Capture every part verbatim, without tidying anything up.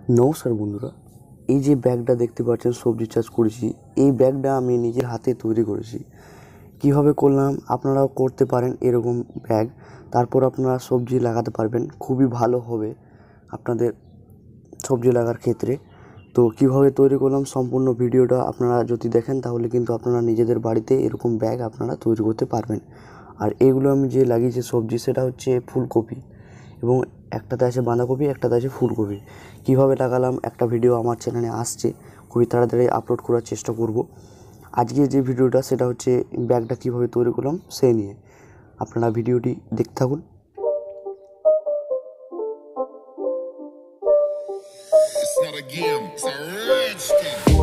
নমস্কার বন্ধুরা, এই যে ব্যাগটা দেখতে পাচ্ছেন সবজি চাষ করেছি, এই ব্যাগটা আমি নিজের হাতে তৈরি করেছি। কিভাবে করলাম আপনারাও করতে পারেন এরকম ব্যাগ, তারপর আপনারা সবজি লাগাতে পারবেন, খুবই ভালো হবে আপনাদের সবজি লাগার ক্ষেত্রে। তো কিভাবে তৈরি করলাম সম্পূর্ণ ভিডিওটা আপনারা যদি দেখেন তাহলে কিন্তু আপনারা নিজেদের বাড়িতে এরকম ব্যাগ আপনারা তৈরি করতে পারবেন। আর এগুলো আমি যে লাগিয়েছি সবজি, সেটা হচ্ছে ফুলকপি, এবং একটাতে আছে বাঁধাকপি, একটাতে আছে ফুলকপি। কীভাবে লাগালাম একটা ভিডিও আমার চ্যানেলে আসছে, খুবই তাড়াতাড়ি আপলোড করার চেষ্টা করব। আজকে যে ভিডিওটা সেটা হচ্ছে ব্যাগটা কীভাবে তৈরি করলাম সেই নিয়ে। আপনারা ভিডিওটি দেখতে থাকুন। It's not a game, it's a rich thing.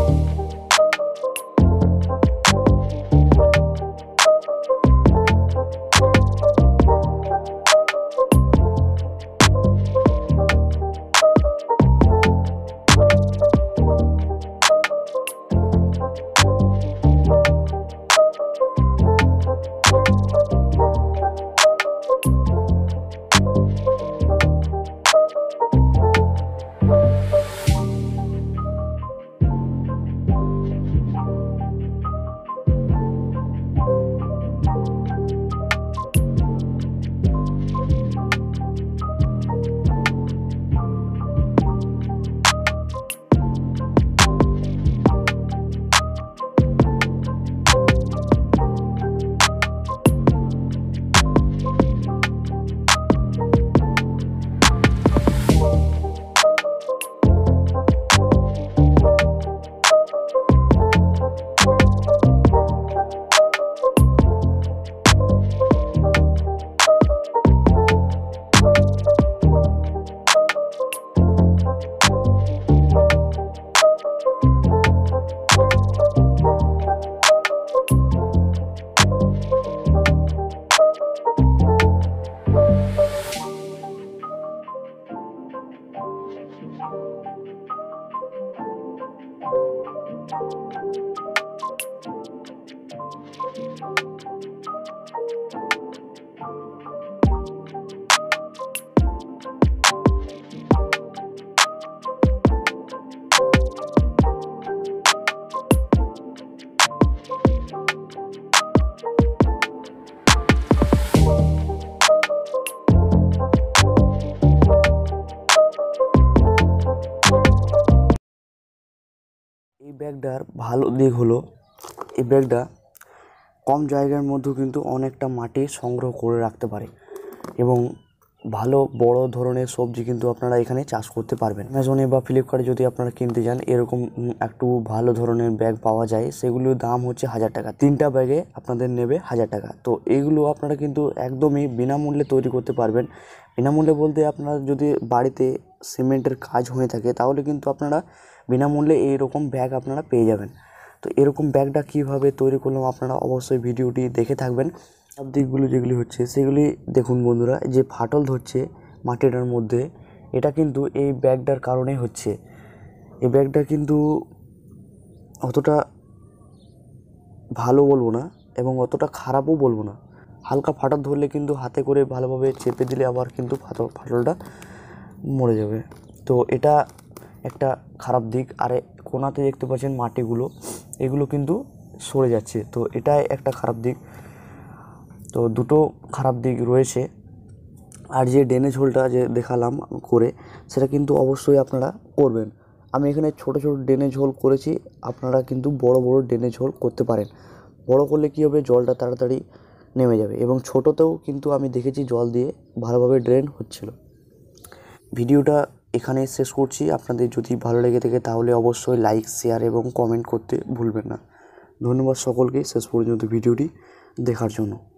এই ব্যাগটার ভালো দিক হলো, এই ব্যাগটা কম জায়গার মধ্যেও কিন্তু অনেকটা মাটি সংগ্রহ করে রাখতে পারে, এবং ভালো বড় ধরনের সবজি কিন্তু আপনারা এখানে চাষ করতে পারবেন। অ্যামাজনে বা ফ্লিপকার্টে যদি আপনারা কিনতে যান এরকম একটু ভালো ধরনের ব্যাগ পাওয়া যায়, সেগুলোর দাম হচ্ছে হাজার টাকা। তিনটা ব্যাগে আপনাদের নেবে হাজার টাকা। তো এইগুলো আপনারা কিন্তু একদমই বিনামূল্যে তৈরি করতে পারবেন। বিনামূল্যে বলতে আপনারা যদি বাড়িতে সিমেন্টের কাজ হয়ে থাকে তাহলে কিন্তু আপনারা বিনামূল্যে এইরকম ব্যাগ আপনারা পেয়ে যাবেন। তো এরকম ব্যাগটা কীভাবে তৈরি করলাম আপনারা অবশ্যই ভিডিওটি দেখে থাকবেন। সব দিকগুলো যেগুলি হচ্ছে সেগুলি দেখুন বন্ধুরা। যে ফাটল ধরছে মাটিটার মধ্যে, এটা কিন্তু এই ব্যাগটার কারণে হচ্ছে। এই ব্যাগটা কিন্তু অতটা ভালো বলবো না এবং অতটা খারাপও বলবো না। হালকা ফাটল ধরলে কিন্তু হাতে করে ভালোভাবে চেপে দিলে আবার কিন্তু ফাটল ফাটলটা মরে যাবে। তো এটা একটা খারাপ দিক। আর কোনাতে দেখতে পাচ্ছেন মাটিগুলো, এগুলো কিন্তু সরে যাচ্ছে, তো এটাই একটা খারাপ দিক। তো দুটো খারাপ দিক রয়েছে। আর যে ড্রেনেজ হোলটা যে দেখালাম করে, সেটা কিন্তু অবশ্যই আপনারা করবেন। আমি এখানে ছোট ছোট ড্রেনেজ হোল করেছি, আপনারা কিন্তু বড় বড় ড্রেনেজ হোল করতে পারেন। বড় করলে কী হবে, জলটা তাড়াতাড়ি নেমে যাবে, এবং ছোটোতেও কিন্তু আমি দেখেছি জল দিয়ে ভালোভাবে ড্রেন হচ্ছিল। ভিডিওটা এখানে শেষ করছি। আপনাদের যদি ভালো লেগে থাকে তাহলে অবশ্যই লাইক, শেয়ার এবং কমেন্ট করতে ভুলবেন না। ধন্যবাদ সকলকে শেষ পর্যন্ত ভিডিওটি দেখার জন্য।